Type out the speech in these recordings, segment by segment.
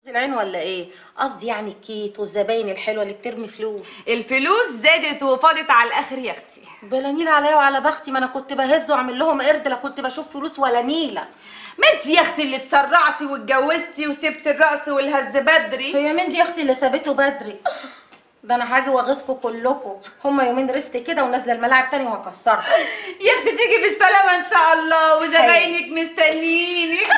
العين ولا ايه؟ قصدي يعني الكيت والزباين الحلوه اللي بترمي فلوس. الفلوس زادت وفاضت على الاخر يا اختي. بلا نيله عليا وعلى بختي، ما انا كنت بهز واعمل لهم قرد لا كنت بشوف فلوس ولا نيله. ما انت يا اختي اللي اتسرعتي واتجوزتي وسبت الرقص والهز بدري. هي مين دي يا اختي اللي سابته بدري؟ ده انا هاجي واغيظكم كلكم، هما يومين رست كده ونازله الملاعب تاني وهكسرها. يا اختي تيجي بالسلامه ان شاء الله وزباينك مستنيينك.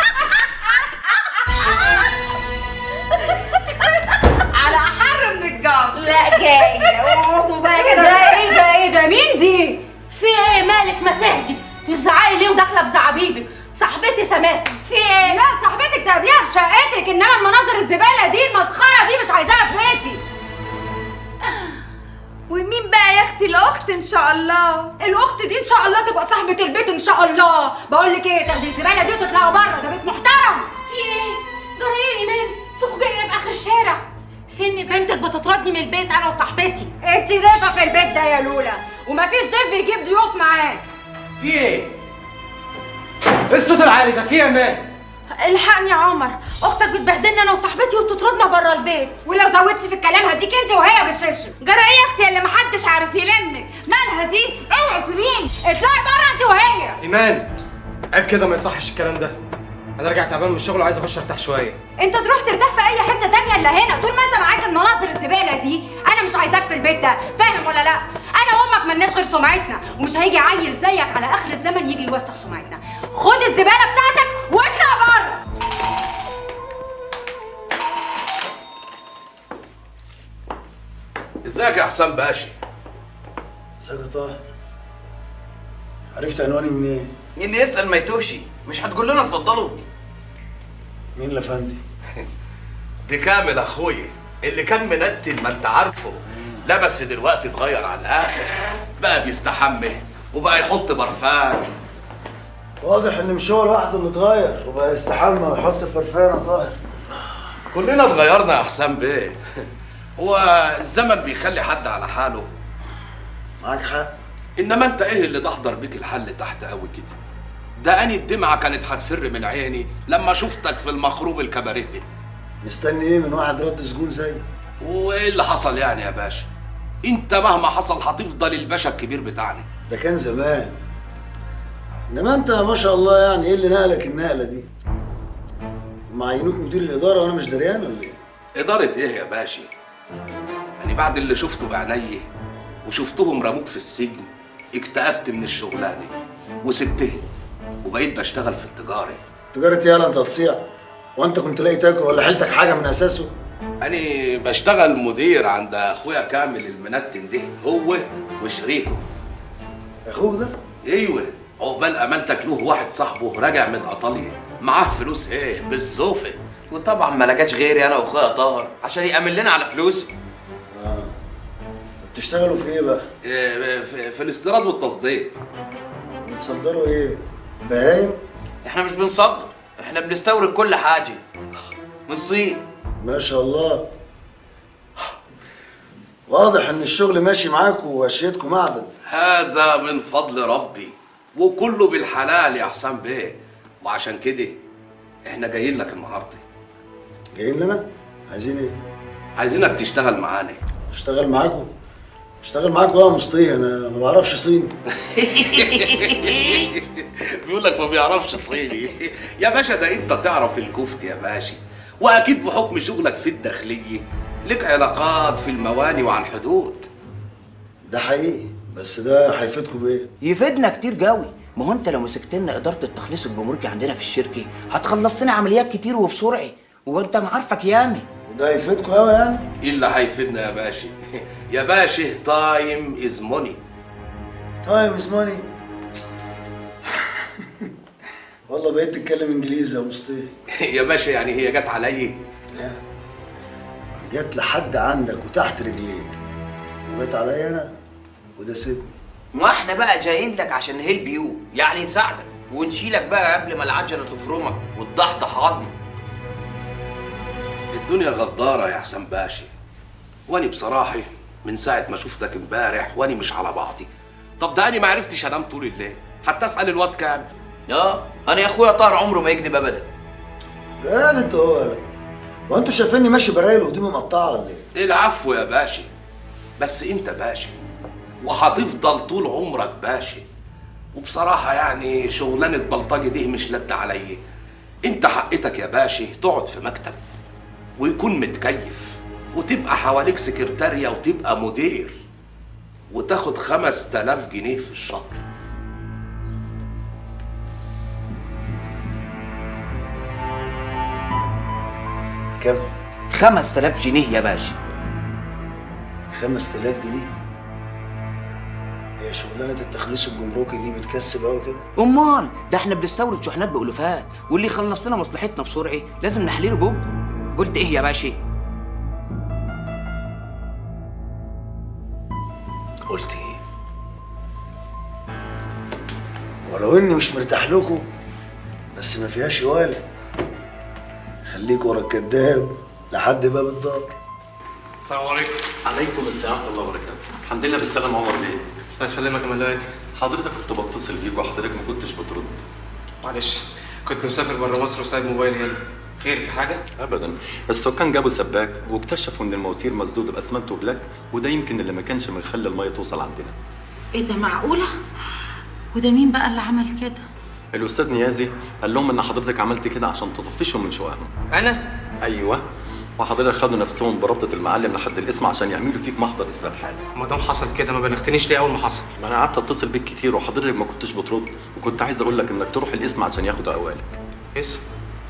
على احر من الجو. لا جايه اقعدوا بقى كده. ايه ده مين دي؟ في ايه مالك؟ ما تهدي، تزعقي ليه وداخله بزعابيبي؟ صاحبتي سماسم، في ايه؟ لا صاحبتك تقابليها في شقتك، انما المناظر الزباله دي المسخره دي مش عايزاها في بيتي. ومين بقى يا اختي؟ الاخت ان شاء الله. الاخت دي ان شاء الله تبقى صاحبه البيت ان شاء الله. بقول لك ايه، تاخدي الزباله دي وتطلعوا بره، ده بيت محترم. في ايه؟ جرى ايه يا ايمان؟ سوق جايه باخر الشارع. فين بنتك بتطردني من البيت انا وصاحبتي؟ انت ضيفه في البيت ده يا لولا، ومفيش ضيف بيجيب ضيوف معاه. في ايه؟ ايه الصوت العالي ده؟ في ايه يا مان؟ الحقني يا عمر، اختك بتبهدلني انا وصاحبتي وبتطردنا بره البيت. ولو زودتي في الكلام هديك انت وهي بالشبشب. جرى ايه يا اختي اللي محدش عارف يلمك؟ مالها دي؟ اوعي سيبيني. اطلعي بره انت وهي. ايمان عيب كده، ما يصحش الكلام ده. انا راجع تعبان من الشغل وعايز اخش ارتاح شويه. انت تروح ترتاح في اي حته تانية الا هنا. طول ما انت معاك المناظر الزباله دي انا مش عايزاك في البيت ده، فاهم ولا لا؟ انا وامك ملناش غير سمعتنا، ومش هيجي عيل زيك على اخر الزمن يجي يوسخ سمعتنا. خد الزباله بتاعتك واطلع بره. ازيك يا حسام باشا؟ ازيك يا طاهر؟ عرفت عنواني منين؟ اللي يسأل ما يتوهش، مش هتقول لنا اتفضلوا؟ مين الافندي؟ دي كامل اخويا اللي كان منتن ما انت عارفه، لا بس دلوقتي اتغير على الاخر، بقى بيستحمى وبقى يحط برفان. واضح ان مش هو لوحده اللي اتغير وبقى يستحمى ويحط برفان يا طاهر. كلنا اتغيرنا يا حسام بيه. هو الزمن بيخلي حد على حاله. معاك حق. انما انت ايه اللي تحضر بيك الحل تحت قوي كده؟ ده اني الدمعه كانت هتفر من عيني لما شفتك في المخروب الكباريه ده. مستني ايه من واحد رد سجون زيي؟ وايه اللي حصل يعني يا باشا؟ انت مهما حصل هتفضل الباشا الكبير بتاعنا. ده كان زمان. انما انت ما شاء الله يعني ايه اللي نقلك النقله دي؟ هم عينوك مدير الاداره وانا مش دريان ولا ايه؟ اداره ايه يا باشا؟ يعني بعد اللي شفته بعيني وشفتهم رموك في السجن اكتئبت من الشغلانه وسبتها وبقيت بشتغل في التجاره. تجاره يالا انت هتصيع؟ وانت كنت لاقي تاكل ولا حيلتك حاجه من اساسه؟ أنا بشتغل مدير عند أخويا كامل المنتن ده، هو وشريكه. أخوك ده؟ أيوه، عقبال أمانتك له واحد صاحبه راجع من إيطاليا، معاه فلوس إيه؟ بالزوفة. وطبعا ما لقاش غيري أنا وأخويا طاهر عشان يأمن لنا على فلوسه. بتشتغلوا في إيه بقى؟ في الاستيراد والتصدير. بتصدروا إيه؟ بهايم؟ إحنا مش بنصدر، إحنا بنستورد كل حاجة من الصين. ما شاء الله. واضح ان الشغل ماشي معاكم واشيتكم معدن. هذا من فضل ربي وكله بالحلال يا حسام بيه، وعشان كده احنا جايين لك النهارده. جايين لنا؟ عايزين ايه؟ عايزينك تشتغل معانا. اشتغل معاكم؟ اشتغل معاكم يا مصطفى، انا ما بعرفش صيني. بيقول لك ما بيعرفش صيني. يا باشا ده انت تعرف الكفت يا باشا، واكيد بحكم شغلك في الداخليه لك علاقات في المواني وعلى الحدود. ده حقيقي، بس ده هيفيدكم بايه؟ يفيدنا كتير قوي. ما هو انت لو مسكت لنا اداره التخليص الجمركي عندنا في الشركه هتخلص لنا عمليات كتير وبسرعه، وانت معارفك يامي. وده هيفيدكم قوي يعني؟ ايه اللي هيفيدنا يا باشا؟ يا باشا تايم از موني. تايم از موني؟ والله بقيت تتكلم انجليزي يا مصطفى. يا باشا يعني هي جت عليا؟ لا، جت لحد عندك وتحت رجليك، وجت عليا انا وده سيبني. ما احنا بقى جايين لك عشان نهيل بيو، يعني نساعدك ونشيلك بقى قبل ما العجله تفرمك والضحضح عظمك. الدنيا غداره يا حسام باشا، واني بصراحه من ساعه ما شفتك امبارح واني مش على بعضي. طب ده اني ما عرفتش انام طول الليل حتى اسال الواد كامل. انا يا اخويا طاهر عمره ما يكذب ابدا. جراد انت هو. هو انتوا شايفيني ماشي برايل هدومي مقطعه ولا ايه؟ العفو يا باشا، بس انت باشا وهتفضل طول عمرك باشا. وبصراحة يعني شغلانة بلطجي دي مش لد عليا. انت حقتك يا باشا تقعد في مكتب ويكون متكيف وتبقى حواليك سكرتارية وتبقى مدير وتاخد 5000 جنيه في الشهر. كم؟ 5000 جنيه يا باشا. 5000 جنيه؟ هي شغلانه التخليص الجمركي دي بتكسب قوي كده؟ امال ده احنا بنستورد شحنات بالوفات، واللي يخلص لنا مصلحتنا بسرعه لازم نحليله بوجه. قلت ايه يا باشا؟ قلت ايه؟ ولو اني مش مرتاح لكم بس ما فيهاش ولا. خليك ورا الكداب لحد باب الدار. السلام عليكم. عليكم السلام ورحمه الله وبركاته. الحمد لله بالسلامه عمر بيه. الله يسلمك يا ملاك. حضرتك كنت بتصل بيك وحضرتك ما كنتش بترد. معلش كنت مسافر بره مصر وسايب موبايلي هنا. خير في حاجه؟ ابدا، السكان جابوا سباك واكتشفوا ان المواسير مسدوده باسمنت وبلاك، وده يمكن اللي ما كانش مخلي الميه توصل عندنا. ايه ده معقوله؟ وده مين بقى اللي عمل كده؟ الاستاذ نيازي قال لهم ان حضرتك عملت كده عشان تطفشهم من شققهم. انا؟ ايوه، وحضرتك خدوا نفسهم بربطه المعلم لحد الاسم عشان يعملوا فيك محضر اثبات حاله. ما دام حصل كده ما بلغتنيش ليه اول ما حصل؟ ما انا قعدت اتصل بيك كتير وحضرتك ما كنتش بترد، وكنت عايز اقول لك انك تروح الاسم عشان ياخدوا اوالك. اسم؟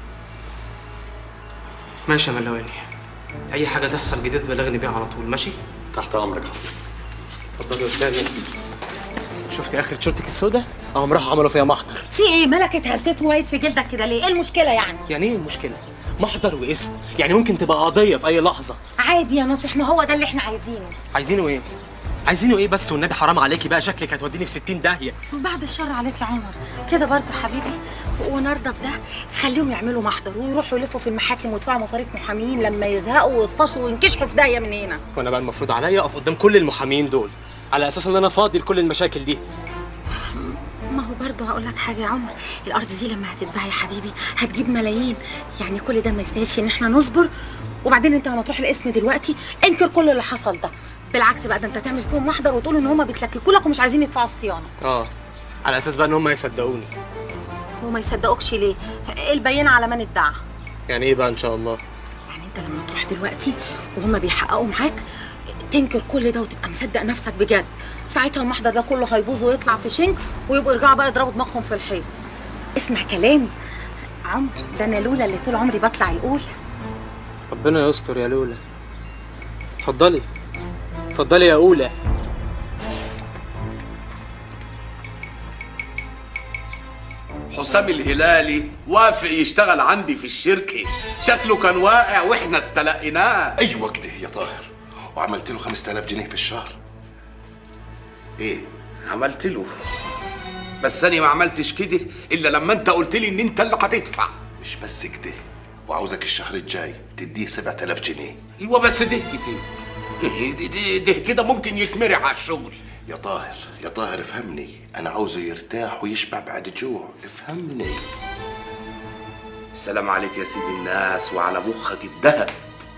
ماشي يا ملواني، اي حاجه تحصل جديد بلغني بيها على طول. ماشي؟ تحت امرك حضرتك. اتفضلي قدامي. شفتي اخر تيشيرتك السوداء؟ اهم راحوا عملوا فيها محضر. في ايه مالك اتهزيت ووايد في جلدك كده ليه؟ ايه المشكله يعني؟ يعني ايه المشكله؟ محضر واسم، يعني ممكن تبقى قضيه في اي لحظه. عادي يا ناصح، ما هو ده اللي احنا عايزينه. عايزينه ايه؟ عايزينه ايه بس والنبي؟ حرام عليكي بقى، شكلك هتوديني في 60 داهيه. بعد الشر عليك يا عمر، كده برضه حبيبي ونرضى بده. خليهم يعملوا محضر ويروحوا يلفوا في المحاكم ويدفعوا مصاريف محامين لما يزهقوا ويطفشوا وينكشحوا في داهيه من هنا. وانا بقى المفروض عليا اقف قدام كل المحامين دول على اساس ان انا فاضي لكل المشاكل دي. ما هو برضه هقول لك حاجه يا عمر، الارض دي لما هتتباع يا حبيبي هتجيب ملايين، يعني كل ده ما يستاهلش ان احنا نصبر. وبعدين انت لما تروح القسم دلوقتي انكر كل اللي حصل ده، بالعكس بقى ده انت تعمل فيهم محضر وتقول ان هم بيتلككوا لك ومش عايزين يدفعوا الصيانه. على اساس بقى ان هم يصدقوني. وما يصدقوكش ليه؟ البينه على من ادعى. يعني ايه بقى ان شاء الله؟ يعني انت لما تروح دلوقتي وهم بيحققوا معاك تنكر كل ده وتبقى مصدق نفسك بجد، ساعتها المحضر ده كله هيبوظ ويطلع في شنك ويبقوا يرجعوا بقى يضربوا دماغهم في الحيط. اسمع كلامي عمر، ده انا لولا اللي طول عمري بطلع الاولى. ربنا يستر يا لولا. اتفضلي اتفضلي يا اولى. حسام الهلالي وافق يشتغل عندي في الشركة، شكله كان واقع واحنا استلقيناه. ايوه كده يا طاهر، وعملت له 5000 جنيه في الشهر. ايه عملت له؟ بس انا ما عملتش كده الا لما انت قلت لي ان انت اللي هتدفع. مش بس كده، وعاوزك الشهر الجاي تديه 7000 جنيه. ايوه بس ده كده ده كده ممكن يتمرع على الشغل. يا طاهر يا طاهر افهمني، انا عاوزه يرتاح ويشبع بعد الجوع، افهمني. السلام عليك يا سيدي الناس وعلى مخك الدهب.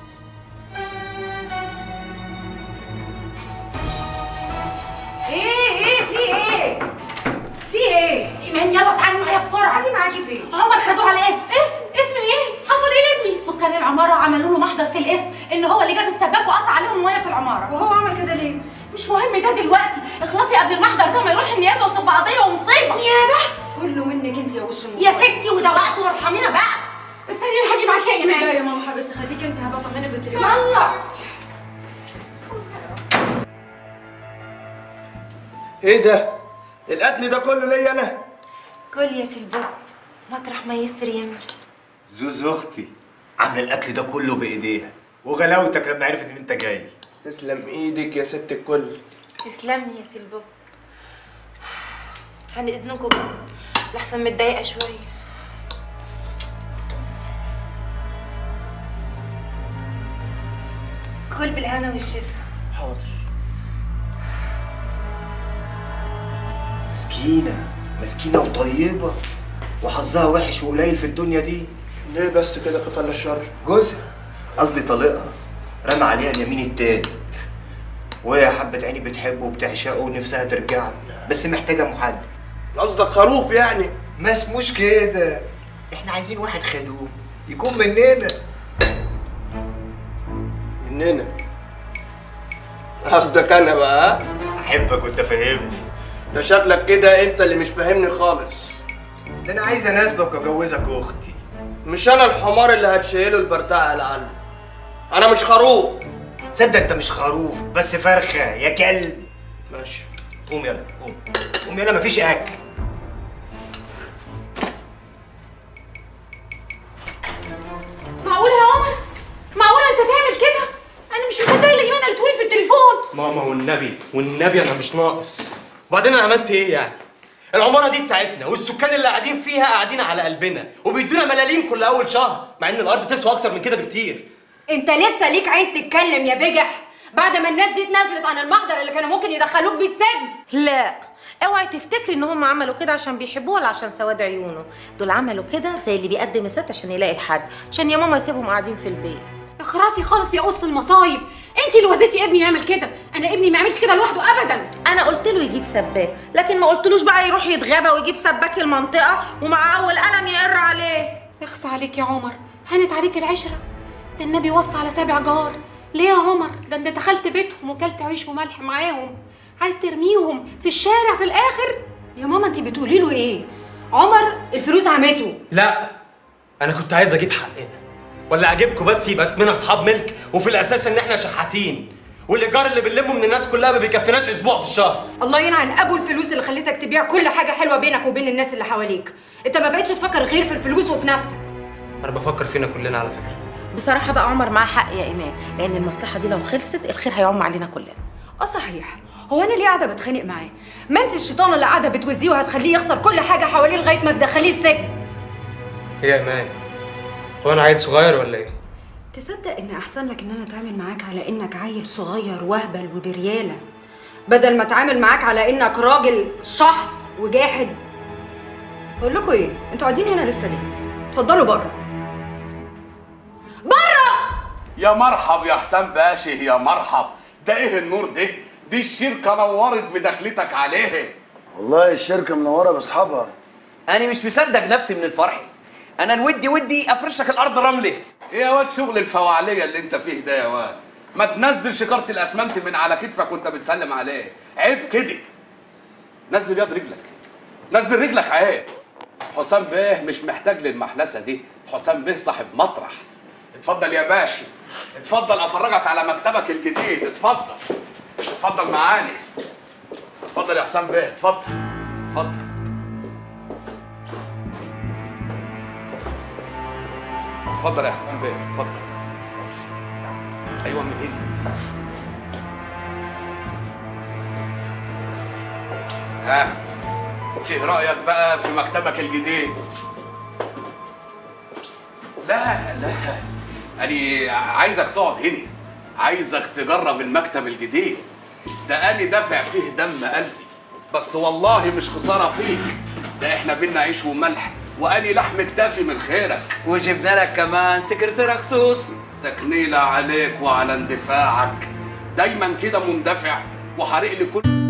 ايه في ايه؟ في ايه؟ ايمان يلا تعالي معايا بسرعه. تعالي معاكي فين؟ هم خدوه على اسم ايه؟ حصل ايه لابني؟ سكان العماره عملوا له محضر في الاسم ان هو اللي جاب السباك وقطع عليهم الميه في العماره. وهو عمل كده ليه؟ مش مهم ده دلوقتي، اخلصي قبل المحضر ده ما يروح النيابه وتبقى قضيه ومصيبه. نيابه؟ كله منك انت يا وش المصيبه. يا ستي وده وقته وارحمينا بقى. استني انا هاجي معاكي يا ايمان. لا يا ماما حبيبتي خليكي انت، هبقى اطمنك بالتليفون. يلا. ايه ده؟ الاكل ده كله ليا انا؟ كل يا سلبوب مطرح ما يسر يمر. زوز اختي عامله الاكل ده كله بايديها، وغلاوتك لما عرفت ان انت جاي. تسلم ايدك يا ست الكل. تسلمني يا سلبوب. عن اذنكم بقى لحسن متضايقه شويه. كل بالهنا والشفا. حاضر. مسكينة وطيبة، وحظها وحش وقليل في الدنيا دي. ليه بس كده كفالة الشر؟ جوزها قصدي طليقها، رمى عليها اليمين التالت، وهي حبة عيني بتحبه وبتعشقه ونفسها ترجع له، بس محتاجة محل. قصدك خروف يعني؟ ما اسموش كده، احنا عايزين واحد خدوم يكون مننا. مننا؟ قصدك انا بقى؟ احبك وانت فاهمني. ده شكلك كده انت اللي مش فاهمني خالص. ده انا عايز اناسبك واجوزك اختي. مش انا الحمار اللي هتشيله البرتاع على عنه. انا مش خروف. تصدق انت مش خروف بس فرخه يا كلب. ماشي قوم يلا، قوم قوم يلا، مفيش اكل. معقولة يا عمر؟ معقولة انت تعمل كده؟ انا مش مصدقة اللي ايمان قالتهولي في التليفون. ماما والنبي انا مش ناقص. وبعدين انا عملت ايه يعني؟ العمارة دي بتاعتنا والسكان اللي قاعدين فيها قاعدين على قلبنا وبيدونا ملاليم كل اول شهر، مع ان الارض تسوى اكتر من كده بكتير. انت لسه ليك عين تتكلم يا بجح بعد ما الناس دي اتنازلت عن المحضر اللي كانوا ممكن يدخلوك بيه السجن؟ لا اوعي تفتكري ان هم عملوا كده عشان بيحبوه ولا عشان سواد عيونه. دول عملوا كده زي اللي بيقدم الست عشان يلاقي الحد، عشان يا ماما يسيبهم قاعدين في البيت. اخرسي خالص يا قص المصايب، انت اللي وزيتي ابني يعمل كده. انا ابني ما يعملش كده لوحده ابدا. انا قلت له يجيب سباك، لكن ما قلتلوش بقى يروح يتغابى ويجيب سباك المنطقه ومع اول قلم يقر عليه. اخصى عليك يا عمر، هانت عليك العشره. ده النبي وصى على 7 جار. ليه يا عمر؟ ده انت دخلت بيتهم وكلت عيش وملح معاهم، عايز ترميهم في الشارع في الاخر؟ يا ماما انت بتقولي له ايه؟ عمر الفلوس عمته. لا انا كنت عايز اجيب حقنا، ولا عاجبكم بس يبقى اسمنا اصحاب ملك وفي الاساس ان احنا شحاتين، والايجار اللي بنلمه من الناس كلها ما بيكفيناش اسبوع في الشهر. الله يلعن ابو الفلوس اللي خليتك تبيع كل حاجه حلوه بينك وبين الناس اللي حواليك. انت ما بقتش تفكر غير في الفلوس وفي نفسك. انا بفكر فينا كلنا على فكره. بصراحه بقى عمر معاه حق يا ايمان، لان المصلحه دي لو خلصت الخير هيعم علينا كلنا. صحيح. هو انا ليه قاعده بتخانق معاه؟ ما انت الشيطانه اللي قاعده بتوزيه وهتخليه يخسر كل حاجه حواليه لغايه ما تدخليه السجن. ايه يا ايمان؟ هو انا عيل صغير ولا ايه؟ تصدق ان احسن لك ان انا اتعامل معاك على انك عيل صغير وهبل وبرياله، بدل ما اتعامل معاك على انك راجل شحط وجاحد. اقول لكم ايه؟ انتوا قاعدين هنا لسه ليه؟ اتفضلوا بره. بره! يا مرحب يا حسام باشا، يا مرحب. ده ايه النور ده؟ دي الشركه نورت بدخلتك عليها. والله الشركه منوره باصحابها. انا مش مصدق نفسي من الفرح. انا الودي افرش لك الارض رمله. ايه يا واد شغل الفواعليه اللي انت فيه ده يا واد؟ ما تنزل شكاره الاسمنت من على كتفك وانت بتسلم عليه، عيب كده. نزل يد رجلك، نزل رجلك عيب. حسام بيه مش محتاج للمحلسه دي، حسام بيه صاحب مطرح. اتفضل يا باشا، اتفضل افرجك على مكتبك الجديد. اتفضل اتفضل معاني. اتفضل يا حسام بيه، اتفضل اتفضل. اتفضل يا حسام بيه، اتفضل. ايوه من هنا. ها ايه رايك بقى في مكتبك الجديد؟ لا انا عايزك تقعد هنا، عايزك تجرب المكتب الجديد ده. انا دافع فيه دم قلبي، بس والله مش خساره فيك. ده احنا بينا عيش وملح، واني لحم كتافي من خيرك. وجبنا لك كمان سكرتيره خصوص. تكنيله عليك وعلى اندفاعك، دايما كده مندفع وحريق لكل